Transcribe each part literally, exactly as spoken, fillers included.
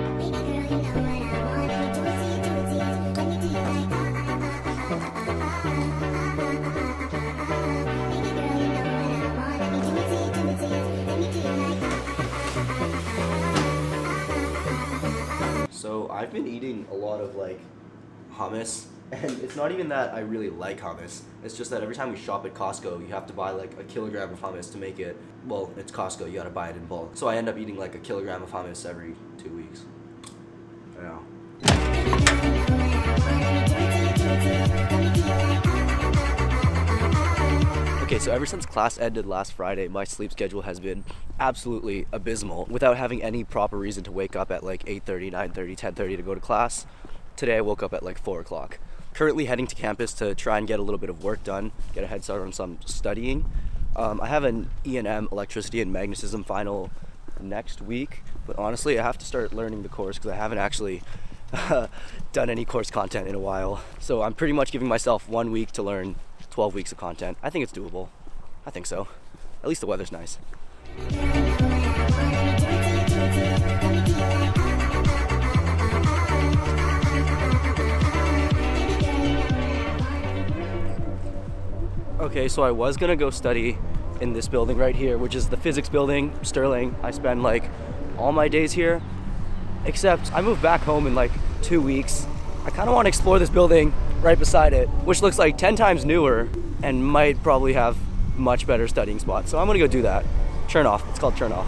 So I've been eating a lot of like hummus, and it's not even that I really like hummus. It's just that every time we shop at Costco, you have to buy like a kilogram of hummus to make it. Well, it's Costco, you gotta buy it in bulk. So I end up eating like a kilogram of hummus every two weeks. Yeah. Okay, so ever since class ended last Friday, my sleep schedule has been absolutely abysmal. Without having any proper reason to wake up at like eight thirty, nine thirty, ten thirty to go to class, today I woke up at like four o'clock. Currently heading to campus to try and get a little bit of work done, get a head start on some studying. Um, I have an E and M electricity and magnetism final next week, but honestly I have to start learning the course because I haven't actually done any course content in a while. So I'm pretty much giving myself one week to learn twelve weeks of content. I think it's doable. I think so. At least the weather's nice. Okay, so I was gonna go study in this building right here, which is the physics building, Sterling. I spend like all my days here, except I moved back home in like two weeks. I kind of want to explore this building right beside it, which looks like ten times newer and might probably have much better studying spots. So I'm gonna go do that. Chernoff, it's called Chernoff.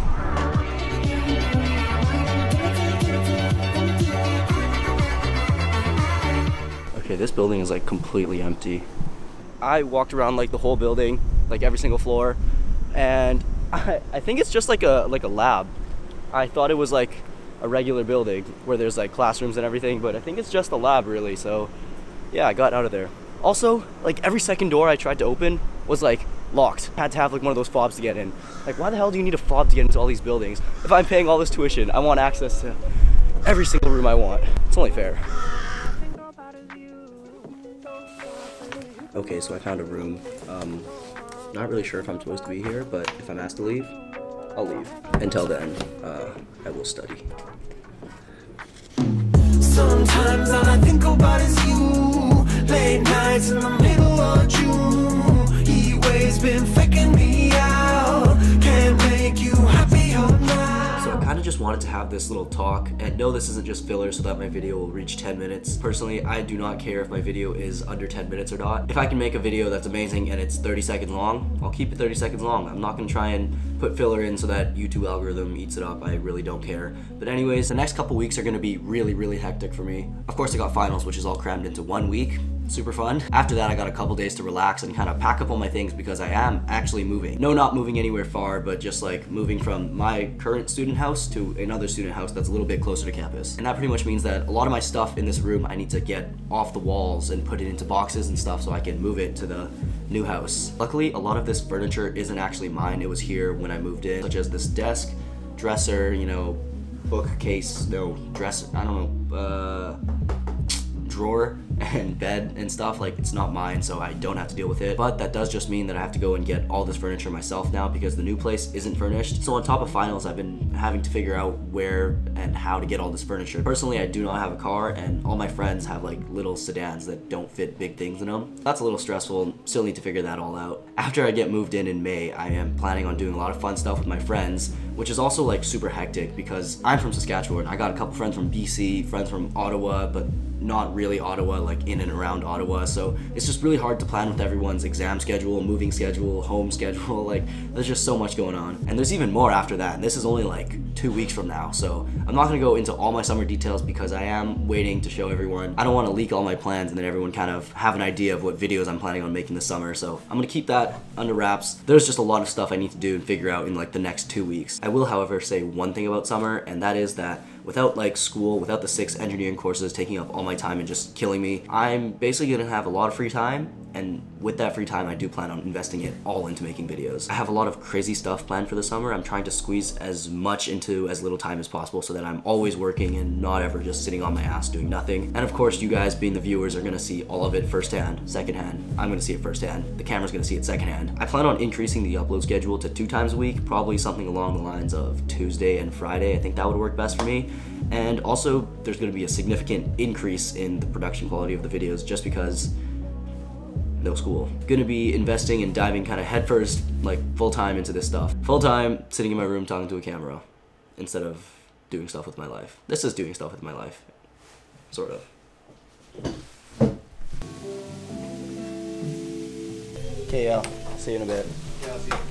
Okay, this building is like completely empty. I walked around like the whole building, like every single floor, and I, I think it's just like a like a lab. I thought it was like a regular building where there's like classrooms and everything, but I think it's just a lab really. So yeah, I got out of there. Also, like every second door I tried to open was like locked. I had to have like one of those fobs to get in. Like why the hell do you need a fob to get into all these buildings? If I'm paying all this tuition, I want access to every single room I want. It's only fair. Okay, so I found a room. Um, not really sure if I'm supposed to be here, but if I'm asked to leave, I'll leave. Until then, uh, I will study. Sometimes all I think about is you. Late nights in the middle of June. He always been faking me out. Can't make you happier now. So I kind of just wanted to have this little talk, and no, this isn't just filler so that my video will reach ten minutes. Personally, I do not care if my video is under ten minutes or not. If I can make a video that's amazing and it's thirty seconds long, I'll keep it thirty seconds long. I'm not gonna try and put filler in so that YouTube algorithm eats it up. I really don't care. But anyways, the next couple weeks are gonna be really, really hectic for me. Of course, I got finals, which is all crammed into one week. Super fun. After that, I got a couple days to relax and kind of pack up all my things because I am actually moving. No, not moving anywhere far, but just like moving from my current student house to another student house that's a little bit closer to campus. And that pretty much means that a lot of my stuff in this room, I need to get off the walls and put it into boxes and stuff so I can move it to the new house. Luckily, a lot of this furniture isn't actually mine. It was here when I moved in, such as this desk, dresser, you know, bookcase, no, dresser, I don't know, uh, drawer and bed and stuff. Like, it's not mine, so I don't have to deal with it. But that does just mean that I have to go and get all this furniture myself now because the new place isn't furnished. So on top of finals, I've been having to figure out where and how to get all this furniture. Personally, I do not have a car, and all my friends have like little sedans that don't fit big things in them. That's a little stressful. Still need to figure that all out. After I get moved in in May, I am planning on doing a lot of fun stuff with my friends, which is also like super hectic because I'm from Saskatchewan. I got a couple friends from B C, friends from Ottawa, but not really Ottawa, like in and around Ottawa. So it's just really hard to plan with everyone's exam schedule, moving schedule, home schedule. Like, there's just so much going on. And there's even more after that. And this is only like two weeks from now. So I'm not gonna go into all my summer details because I am waiting to show everyone. I don't wanna leak all my plans and then everyone kind of have an idea of what videos I'm planning on making this summer. So I'm gonna keep that under wraps. There's just a lot of stuff I need to do and figure out in like the next two weeks. I will, however, say one thing about summer, and that is that without like school, without the six engineering courses taking up all my time and just killing me, I'm basically gonna have a lot of free time, and with that free time, I do plan on investing it all into making videos. I have a lot of crazy stuff planned for the summer. I'm trying to squeeze as much into as little time as possible so that I'm always working and not ever just sitting on my ass doing nothing. And of course, you guys being the viewers are gonna see all of it firsthand, secondhand. I'm gonna see it firsthand. The camera's gonna see it secondhand. I plan on increasing the upload schedule to two times a week, probably something along the lines of Tuesday and Friday. I think that would work best for me. And also, there's going to be a significant increase in the production quality of the videos just because no school. Going to be investing and diving kind of headfirst, like full-time into this stuff. Full-time, sitting in my room talking to a camera instead of doing stuff with my life. This is doing stuff with my life, sort of. Okay, yeah, see you in a bit. Yeah, I'll see you.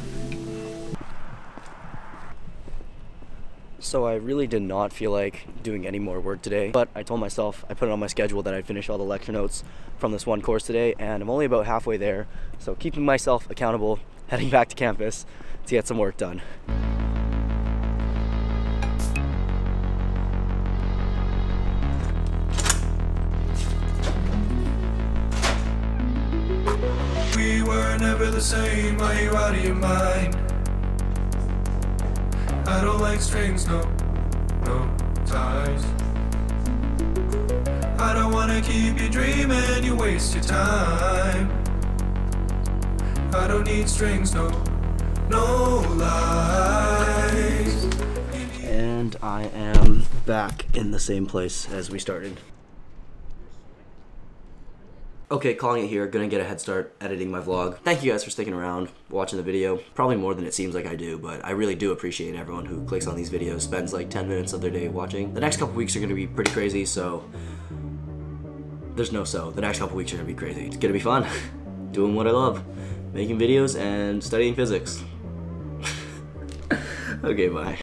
So I really did not feel like doing any more work today, but I told myself, I put it on my schedule that I'd finish all the lecture notes from this one course today, and I'm only about halfway there, so keeping myself accountable, heading back to campus to get some work done. We were never the same, are you out of your mind? I don't like strings, no, no ties. I don't wanna keep you dreaming, you waste your time. I don't need strings, no, no lies. And I am back in the same place as we started. Okay, calling it here, gonna get a head start editing my vlog. Thank you guys for sticking around, watching the video. Probably more than it seems like I do, but I really do appreciate everyone who clicks on these videos, spends like ten minutes of their day watching. The next couple weeks are gonna be pretty crazy, so there's no so. The next couple weeks are gonna be crazy. It's gonna be fun. Doing what I love, making videos and studying physics. Okay, bye.